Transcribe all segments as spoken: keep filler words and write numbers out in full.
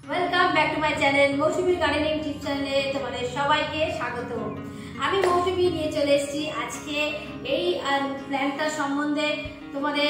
Welcome back to my channel মৌসুমীর gardening tips চ্যানেলে তোমাদের সবাইকে স্বাগত। আমি মৌসুমী নিয়ে চলে এসেছি আজকে এই প্ল্যান্টটার সম্বন্ধে। তোমাদের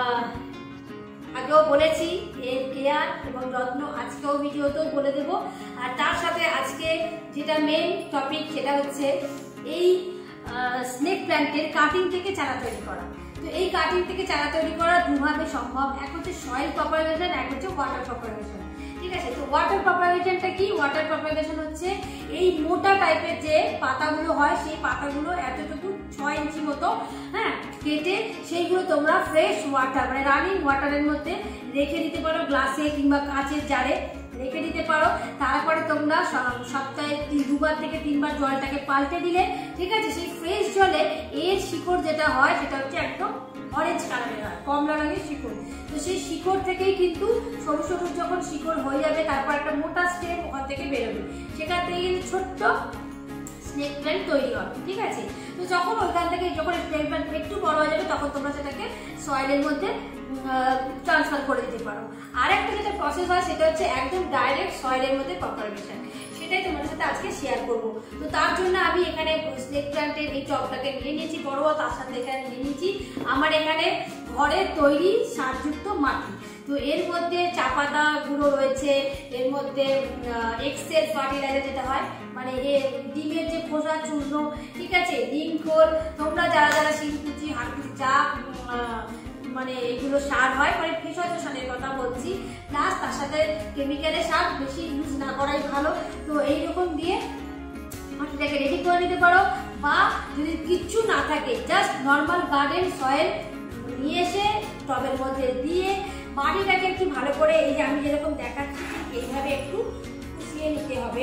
আগেও বলেছি এর কেয়ার এবং যত্ন আজকেও ভিডিওতেও বলে দেবো। আর তার সাথে আজকে যেটা মেইন টপিক সেটা হচ্ছে এই স্নেক প্ল্যান্টের কাটিং থেকে চারা তৈরি করা। তো এই কাটিং থেকে চারা তৈরি করা দুভাবে সম্ভব, এক হচ্ছে সয়েল প্রপাগেশন, এক হচ্ছে ওয়াটার প্রপাগেশন। ঠিক আছে, তো ওয়াটার প্রপাগেশনটা কি? ওয়াটার প্রপাগেশন হচ্ছে এই মোটা টাইপের যে পাতাগুলো হয় সেই পাতাগুলো এতটুকু ছয় ইঞ্চি মতো হ্যাঁ কেটে সেইগুলো তোমরা ফ্রেশ ওয়াটার মানে রানিং ওয়াটারের মধ্যে রেখে দিতে পারো, গ্লাসে কিংবা কাঁচের জারে রেখে দিতে পারো। তারপরে তোমরা সপ্তাহে দুবার থেকে তিনবার জলটাকে পাল্টে দিলে, ঠিক আছে, সেই ফ্রেশ জলে এর শিকড় যেটা হয় সেটা হচ্ছে একদম অরেঞ্জ কালারের হয়, কমলা রঙের শিকড়। তো সেই শিকড় থেকেই কিন্তু সরু সরু যখন শিকড় হয়ে যাবে তারপর একটা মোটা স্টেম ওখান থেকে বেরোবে, সেখান থেকে কিন্তু ছোট্ট স্নেক প্ল্যান্ট তৈরি হবে। ঠিক আছে, তো যখন ওইখান থেকে যখন স্নেক প্ল্যান্ট একটু বড় হয়ে যাবে তখন তোমরা সেটাকে সয়েলের মধ্যে ট্রান্সফার করে দিতে পারো। আর একটা যেটা প্রসেস হয় সেটা হচ্ছে একদম ডাইরেক্ট সয়েলের মধ্যে প্রপাগেশন, সেটাই তোমাদের সাথে আজকে শেয়ার করব। তো তার জন্য আমি এখানে স্নেক প্ল্যান্টের এই টবটাকে নিয়ে নিয়েছি বড়, তার সাথে এখানে নিয়ে নিয়েছি আমার এখানে ঘরের তৈরি সারযুক্ত মাটি। তো এর মধ্যে চা পাতা গুঁড়ো রয়েছে, এর মধ্যে এক্সেল ফার্টিলাইজার যেটা হয় মানে ডিমের যে খোসা চূর্ণ, ঠিক আছে, ডিম খোল, তোমরা যারা যারা শিলকুচি হাড়কুচি যা মানে এগুলো সার হয় মানে ভেষজ সারের কথা বলছি, প্লাস তার সাথে কেমিক্যালের সার বেশি ইউজ না করাই ভালো। তো এইরকম দিয়ে মাটিটাকে রেডি করে নিতে পারো, বা যদি কিচ্ছু না থাকে জাস্ট নর্মাল গার্ডেন সয়েল নিয়ে এসে টবের মধ্যে দিয়ে মাটিটাকে একটু ভালো করে এই যে আমি যেরকম দেখাচ্ছি এইভাবে একটু খুশিয়ে নিতে হবে।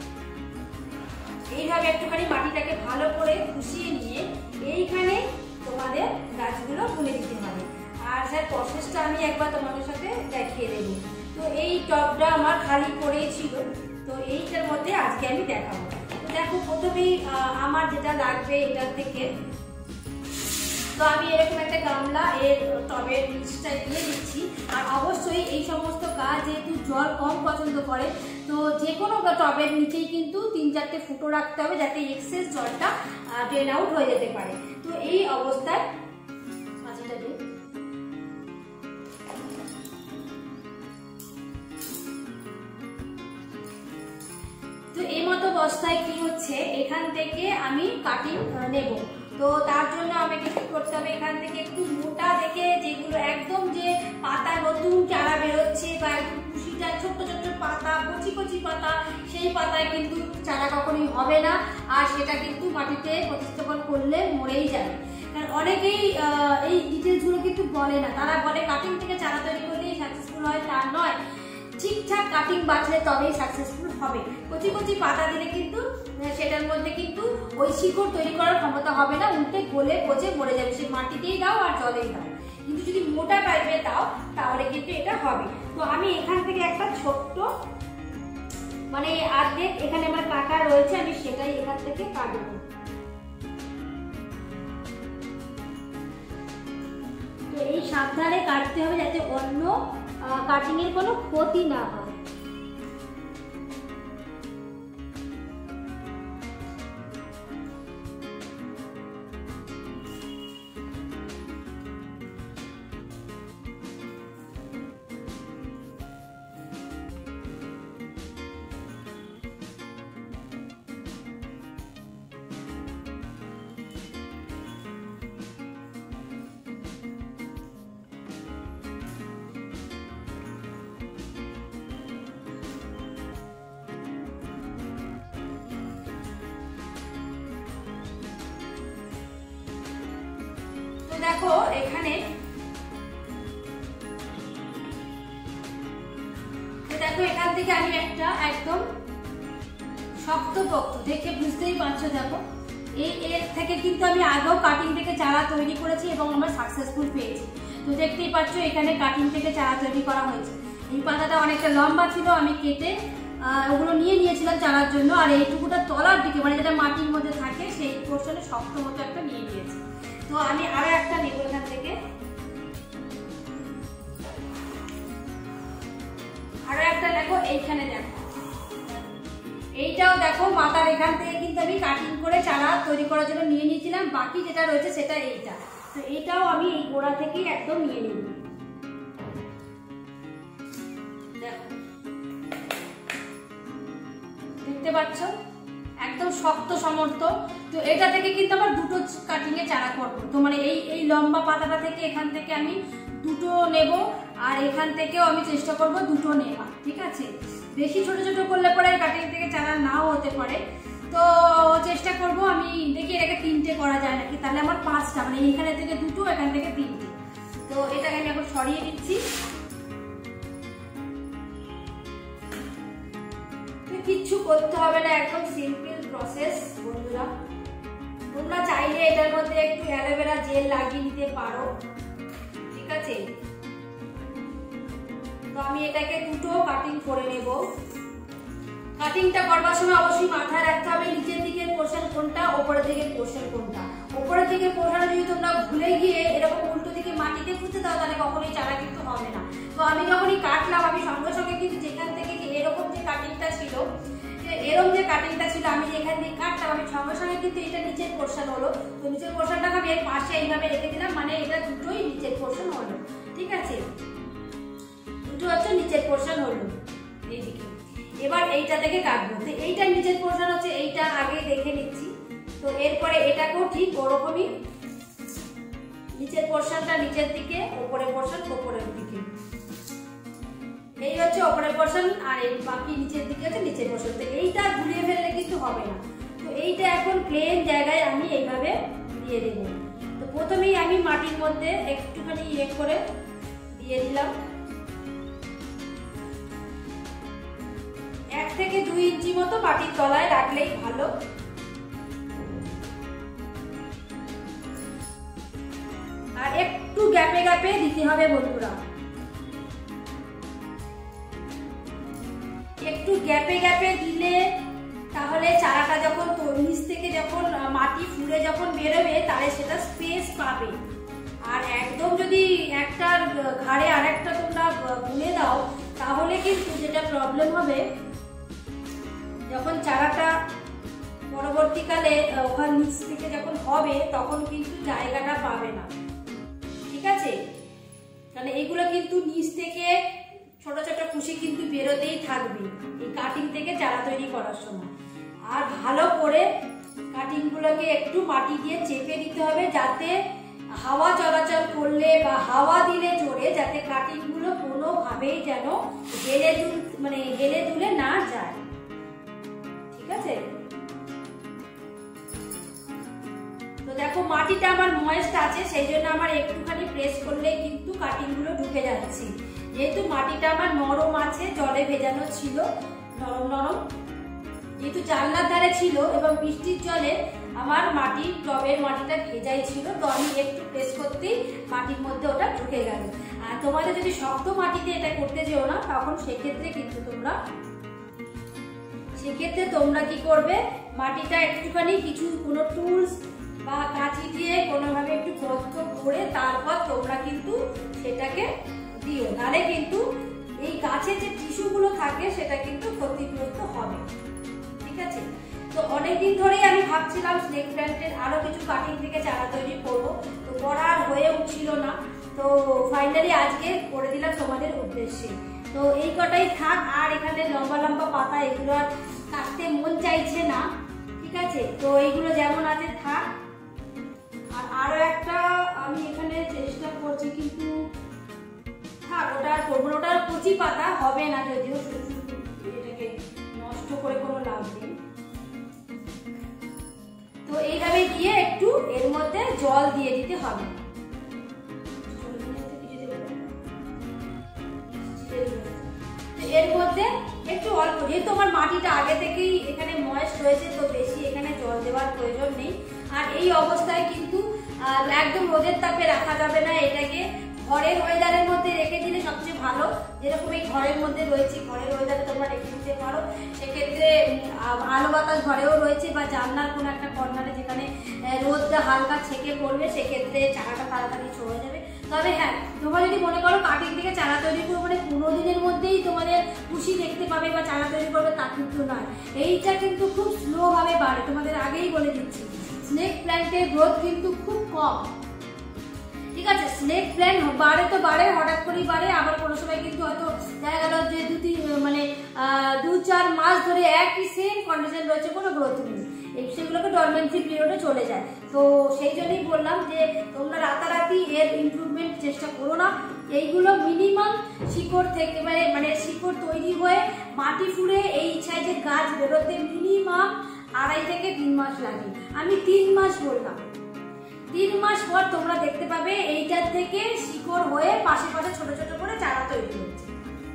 এইভাবে একটুখানি মাটিটাকে ভালো করে খুশিয়ে নিয়ে এইখানে তোমাদের গাছগুলো তুলে দিতে হবে। আর স্যার প্রসেসটা আমি একবার তোমাদের সাথে দেখিয়ে দেব। তো এই টবটা আমার খালি পড়েই ছিল, তো এইটার মধ্যে আজকে আমি দেখাবো। তো দেখো প্রথমেই আমার যেটা লাগবে এটার থেকে, তো আমি এরকম একটা গামলা এর টবের নিচটা দিয়ে দিচ্ছি। আর অবশ্যই এই সমস্ত গাছ যেহেতু জল কম পছন্দ করে, তো যে কোনো টবের নিচেই কিন্তু তিন চারটে ফুটো রাখতে হবে যাতে এক্সেস জলটা ড্রেন আউট হয়ে যেতে পারে। তো এই অবস্থায় মাটিটা দিয়ে তো এই মতো অবস্থায় কি হচ্ছে, এখান থেকে আমি কাটিং নেব। তো তার জন্য আমাকে কি করতে হবে, এখান থেকে একটু মোটা দেখে যেগুলো একদম যে পাতা নতুন চারা বেরোচ্ছে বা একটু কুশিটা ছোট্ট ছোট্ট পাতা কচি কচি পাতা, সেই পাতায় কিন্তু চারা কখনোই হবে না, আর সেটা কিন্তু মাটিতে প্রতিস্থাপন করলে মরেই যাবে। কারণ অনেকেই এই ডিটেলসগুলো কিন্তু বলে না, তারা বলে কাটিং থেকে চারা তৈরি করলেই সাকসেসফুল হয়, তা নয়। ঠিকঠাক কাটিং বাছলে তবেই সাকসেসফুল হবে। কচি কচি পাতা দিলে কিন্তু সেটার মধ্যে কিন্তু ওই শিকড় তৈরি করার ক্ষমতা হবে না, উল্টে গলে পচে মরে যাবে। সে মাটিতেই দাও আর জলেই দাও, কিন্তু যদি মোটা টাইপের দাও তাহলে কিন্তু এটা হবে। তো আমি এখান থেকে একটা ছোট্ট মানে অর্ধেক এখানে আমার কাটা রয়েছে, আমি সেটাই এখান থেকে কাটবো। তো এই সাবধানে কাটতে হবে যাতে অন্য কাটিং এর কোনো ক্ষতি না হয়। দেখো এখানে দেখো এখান থেকে আমি একটা একদম শক্ত পক্ত দেখে বুঝতেই পারছো, দেখো এই এর থেকে কিন্তু আমি আগেও কাটিং থেকে চারা তৈরি করেছি এবং আমরা সাকসেসফুল পেয়েছি। তো দেখতেই পাচ্ছ এখানে কাটিং থেকে চারা তৈরি করা হয়েছে। এই পাতাটা অনেকটা লম্বা ছিল, আমি কেটে ওগুলো নিয়ে নিয়েছিলাম চারার জন্য। আর এইটুকুটা তলার দিকে মানে যেটা মাটির মধ্যে থাকে সেই পোর্শনে শক্ত মতো একটা নিয়ে নিয়েছি। তো আমি আরো একটা নেব এখান থেকে। আরো একটা দেখো এইখানে দেখো, এইটাও দেখো মাথার এখান থেকে কিন্তু আমি কাটিং করে চারা তৈরি করার জন্য নিয়ে নিয়েছিলাম। বাকি যেটা রয়েছে সেটা এইটা, তো এইটাও আমি এই গোড়া থেকেই একদম নিয়ে নিব। দেখো দেখতে পাচ্ছ একদম শক্ত সমর্থ। তো এটা থেকে কিন্তু আমার দুটো কাটিং এ চারা করবো। তো মানে এই এই লম্বা পাতাটা থেকে এখান থেকে আমি দুটো নেব, আর এখান থেকেও আমি চেষ্টা করব দুটো নেওয়া, ঠিক আছে। বেশি ছোট ছোট করলে পরে কাটিং থেকে চারা নাও হতে পারে, তো চেষ্টা করব আমি দেখি এটাকে তিনটে করা যায় নাকি, তাহলে আমার পাঁচটা, মানে এখানে থেকে দুটো এখান থেকে তিনটে। তো এটাকে আমি এখন সরিয়ে দিচ্ছি। কিচ্ছু করতে হবে না, একদম সিম্পল প্রসেস বন্ধুরা। তোমরা চাইলে এটার মধ্যে একটু অ্যালোভেরা জেল লাগিয়ে নিতে পারো, ঠিক আছে। তো আমি এটাকে দুটো কাটিং করে নেব। কাটিংটা করবার সময় অবশ্যই মাথায় রাখতে হবে নিচের দিকের পোর্শন কোনটা, ওপরের দিকের পোর্শন কোনটা। ওপরের দিকের পোর্শন যদি তোমরা ভুলে গিয়ে এরকম উল্টো দিকে মাটিতে পুঁতে দাও তাহলে কখনোই চারা কিন্তু হবে না। তো আমি যখনই কাটলাম আমি সঙ্গে সঙ্গে কিন্তু যেখান থেকে যে এরকম যে কাটিংটা ছিল, এরকম যে কাটিংটা ছিল আমি যেখান থেকে কাটলাম আমি সঙ্গে সঙ্গে কিন্তু এটা নিচের পোর্শন হলো। তো নিচের পোর্শনটাকে আমি এর পাশে এইভাবে রেখে দিলাম, মানে এটা দুটোই নিচের পোর্শন হলো, ঠিক আছে। দুটো হচ্ছে নিচের পোর্শন হলো এইদিকে। এবার এইটা থেকে কাটবো। তো এইটা নিচের পোর্শন হচ্ছে, এইটা আগে দেখে নিচ্ছি। তো এরপরে এটাকেও ঠিক ওরকমই নিচের পোর্শনটা নিচের দিকে, উপরের পোর্শন উপরের দিকে। এই হচ্ছে উপরের পোর্শন, আর এই বাকি নিচের দিকে হচ্ছে নিচের পোর্শন। তো এইটা ঘুরিয়ে ফেললে কিন্তু হবে না। তো এইটা এখন প্লেন জায়গায় আমি এইভাবে দিয়ে দেব। তো প্রথমেই আমি মাটির মধ্যে একটুখানি ইয়ে করে দিয়ে দিলাম। এক থেকে দুই ইঞ্চি মতো মাটির তলায় রাখলেই ভালো। আর একটু গ্যাপে গ্যাপে দিতে হবে বন্ধুরা, একটু গ্যাপে গ্যাপে দিলে তাহলে চারাটা যখন নিচ থেকে যখন মাটি ফুলে যখন বেরোবে তাহলে সেটা স্পেস পাবে। আর একদম যদি একটার ঘাড়ে আরেকটা তোমরা বুনে দাও তাহলে কিন্তু যেটা প্রবলেম হবে, যখন চারাটা পরবর্তীকালে ওখান নিচ থেকে যখন হবে তখন কিন্তু জায়গাটা পাবে না, ঠিক আছে। মানে এইগুলো কিন্তু নিচ থেকে ছোট ছোট কুশি কিন্তু বেরোতেই থাকবে এই কাটিং থেকে চারা তৈরি করার সময়। আর ভালো করে কাটিং গুলোকে একটু মাটি দিয়ে চেপে দিতে হবে, যাতে হাওয়া চলাচল করলে বা হাওয়া দিলে জোরে যাতে কাটিং গুলো কোনোভাবেই যেন হেলে দুল মানে হেলে দুলে না যায়, ঠিক আছে। তো দেখো মাটিটা আমার ময়েস্ট আছে, সেই জন্য আমার একটুখানি প্রেস করলে কিন্তু কাটিং গুলো ঢুকে যাচ্ছে। যেহেতু মাটিটা আমার নরম আছে, জলে ভেজানো ছিল, নরম নরম, যেহেতু জানলার ধারে ছিল এবং বৃষ্টির জলে আমার মাটির টবের মাটিটা ভেজাই ছিল, তো আমি একটু প্রেস করতেই মাটির মধ্যে ওটা ঢুকে গেল। আর তোমাদের যদি শক্ত মাটিতে এটা করতে যেও না, তখন সেক্ষেত্রে কিন্তু তোমরা সেক্ষেত্রে তোমরা কি করবে, মাটিটা একটুখানি কিছু কোনো টুলস বা কাঁচি দিয়ে কোনোভাবে একটু গর্ত করে তারপর তোমরা কিন্তু সেটাকে দিও, নাহলে কিন্তু এই গাছের যে টিস্যুগুলো থাকে সেটা কিন্তু ক্ষতিগ্রস্ত হবে, ঠিক আছে। তো অনেকদিন ধরেই আমি ভাবছিলাম স্নেক প্ল্যান্টের আরো কিছু কাটিং থেকে চারা তৈরি করবো, তো করার হয়ে উঠছিল না। তো ফাইনালি আজকে করে দিলাম তোমাদের উদ্দেশ্যে। তো এই কটাই থাক, আর এখানে লম্বা লম্বা পাতা এগুলো আর কাটতে মন চাইছে না, ঠিক আছে। তো এইগুলো যেমন আছে থাক। আর আরো একটা আমি এখানে চেষ্টা করছি, কিন্তু থাক, ওটা আর করবো না, ওটার কচি পাতা হবে না, যদিও এটাকে নষ্ট করে কোনো লাভ নেই। তো এইভাবে দিয়ে একটু এর মধ্যে জল দিয়ে দিতে হবে। এর মধ্যে একটু অল্প, যেহেতু আমার মাটিটা আগে থেকেই এখানে ময়েস্ট রয়েছে, তো বেশি এখানে জল দেওয়ার প্রয়োজন নেই। আর এই অবস্থায় কিন্তু একদম রোদের তাপে রাখা যাবে না, এটাকে ঘরের ওয়েদারের মধ্যে রেখে দিলে সবচেয়ে ভালো। যেরকম এই ঘরের মধ্যে রয়েছে, ঘরের ওয়েদারে তোমরা রেখে দিতে পারো। সেক্ষেত্রে আলো বাতাস ঘরেও রয়েছে, বা জানলার কোনো একটা কর্নারে যেখানে রোদটা হালকা ছেঁকে পড়বে, সেক্ষেত্রে চারাটা তাড়াতাড়ি ছড়ে যাবে। তো তবে হ্যাঁ, তোমরা যদি মনে করো কাটিং থেকে চারা তৈরি করবো মানে পনেরো দিনের মধ্যেই তোমাদের খুশি দেখতে পাবে বা চারা তৈরি করবে, তা কিন্তু নয়। এইটা কিন্তু খুব স্লো ভাবে বাড়ে, তোমাদের আগেই বলে দিচ্ছি। স্নেক প্ল্যান্টের গ্রোথ কিন্তু খুব কম, ঠিক আছে। স্নেক প্ল্যান্ট বাড়ে তো বাড়ে, হঠাৎ করেই বাড়ে, আবার কোনো সময় কিন্তু হয়তো দেখা গেল যে দু তিন মানে দু চার মাস ধরে একই সেম কন্ডিশন রয়েছে, কোনো গ্রোথ নেই, সেগুলোকে ডরমেন্সি পিরিয়ডে চলে যায়। তো সেই জন্যই বললাম যে তোমরা রাতারাতি এর ইমপ্রুভমেন্ট চেষ্টা করো না। এইগুলো মিনিমাম শিকড় থেকে মানে মানে শিকড় তৈরি হয়ে মাটি ফুঁড়ে এই সাইজের গাছ বেরোতে মিনিমাম আড়াই থেকে তিন মাস লাগে। আমি তিন মাস বললাম, তিন মাস পর তোমরা দেখতে পাবে এইটার থেকে শিকড় হয়ে পাশে পাশে ছোট ছোট করে চারা তৈরি হচ্ছে।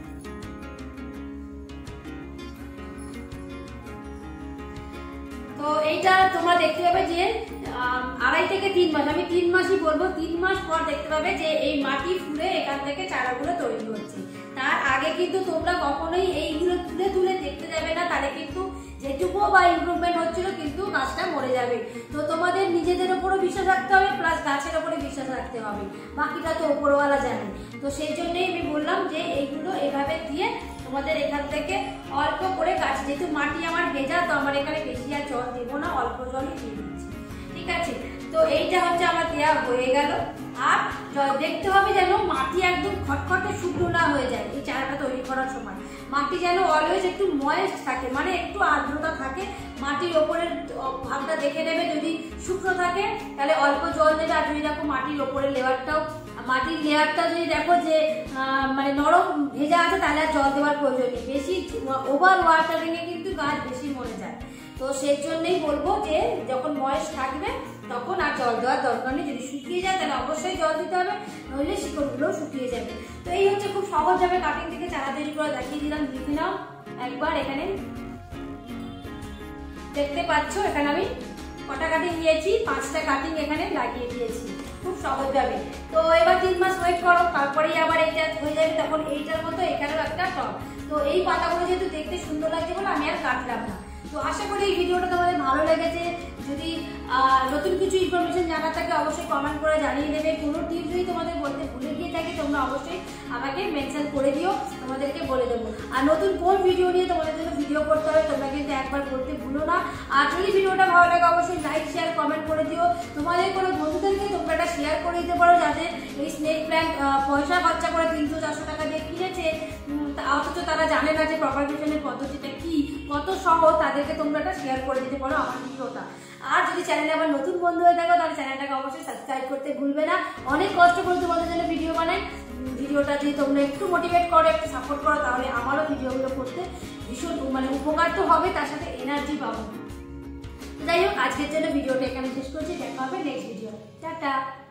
তো এইটা তোমরা দেখতে পাবে যে আড়াই থেকে তিন মাস, আমি তিন মাসই বলবো, তিন মাস পর দেখতে পাবে যে এই মাটি ফুলে এখান থেকে চারাগুলো তৈরি হচ্ছে। তার আগে কিন্তু তোমরা কখনোই এইগুলো তুলে তুলে দেখতে যাবে না, তাহলে কিন্তু যেটুকু বা ইমপ্রুভমেন্ট হচ্ছিল কিন্তু গাছটা মরে যাবে। তো তোমাদের নিজেদের ওপরও বিশ্বাস রাখতে হবে, প্লাস গাছের ওপরে বিশ্বাস রাখতে হবে, বাকিটা তো ওপরওয়ালা জানে। তো সেই জন্যই আমি বললাম যে এইগুলো এভাবে দিয়ে তোমাদের এখান থেকে অল্প করে গাছ, যেহেতু মাটি আমার ভেজা, তো আমার এখানে বেশি আর জল দেবো না, অল্প জলই দিয়ে দিচ্ছি, ঠিক আছে। তো এইটা হচ্ছে আমার দেওয়া হয়ে গেল। আর দেখতে হবে যেন মাটি একদম খটখটে শুকনো না হয়ে যায় এই চারাটা তৈরি করার সময়। মাটি যেন অলওয়েজ একটু ময়েস্ট থাকে, মানে একটু আর্দ্রতা থাকে। মাটির ওপরের ভাগটা দেখে নেবে, যদি শুকনো থাকে তাহলে অল্প জল দেবে, আর যদি দেখো মাটির ওপরের লেয়ারটাও মাটির লেয়ারটা যদি দেখো যে মানে নরম ভেজা আছে, তাহলে আর জল দেওয়ার প্রয়োজন নেই। বেশি ওভার ওয়াটারিংয়ে কিন্তু গাছ বেশি মরে যায়। তো সেই জন্যই বলবো যে যখন ময়েস্ট থাকবে তখন আর জল দেওয়ার দরকার নেই। যদি শুকিয়ে যায় তাহলে অবশ্যই জল দিতে হবে, নইলে শিকড়গুলোও শুকিয়ে যাবে। তো এই হচ্ছে খুব সহজভাবে কাটিং থেকে চারা তৈরি করে দেখিয়ে দিলাম। লিখে নাও একবার, এখানে দেখতে পাচ্ছ এখানে আমি কটা কাটিং নিয়েছি, পাঁচটা কাটিং এখানে লাগিয়ে দিয়েছি খুব সহজভাবে। তো এবার তিন মাস ওয়েট করো, তারপরেই আবার এইটা হয়ে যাবে, তখন এইটার মতো এখানেও একটা টব। তো এই পাতাগুলো যেহেতু দেখতে সুন্দর লাগছে বলে আমি আর কাটলাম না। তো আশা করি এই ভিডিওটা তোমাদের ভালো লেগেছে। যদি নতুন কিছু ইনফরমেশন জানা থাকে অবশ্যই কমেন্ট করে জানিয়ে দেবে। কোনো টিপস যদি তোমাদের বলতে ভুলে গিয়ে থাকে তোমরা অবশ্যই আমাকে মেনশন করে দিও, তোমাদেরকে বলে দেবো। আর নতুন কোন ভিডিও নিয়ে তোমাদের জন্য ভিডিও করতে হবে তোমরা কিন্তু একবার বলতে ভুলো না। আর যদি ভিডিওটা ভালো লাগে অবশ্যই লাইক শেয়ার কমেন্ট করে দিও। তোমাদের কোনো বন্ধুদেরকে তোমরা এটা শেয়ার করে দিতে পারো, যাতে এই স্নেক প্ল্যান্ট পয়সা খরচা করে তিনশো চারশো টাকা দিয়ে কিনেছে, অথচ তারা জানে না যে প্রপাগেশনের পদ্ধতিটা কি, কত সহজ, তাদেরকে তোমরা এটা শেয়ার করে দিতে পারো আমার ভিডিওটা। আর যদি চ্যানেলে আবার নতুন বন্ধু হয়ে থাকো তাহলে চ্যানেলটাকে অবশ্যই সাবস্ক্রাইব করতে ভুলবে না। অনেক কষ্ট করে তোমাদের জন্য ভিডিও বানাই, ভিডিওটা যদি তোমরা একটু মোটিভেট করো, একটু সাপোর্ট করো, তাহলে আমারও ভিডিওগুলো করতে ভীষণ মানে উপকার তো হবে, তার সাথে এনার্জি পাবো। যাই হোক, আজকের জন্য ভিডিওটা এখানে শেষ করছি, দেখা হবে নেক্সট ভিডিও। টাটা।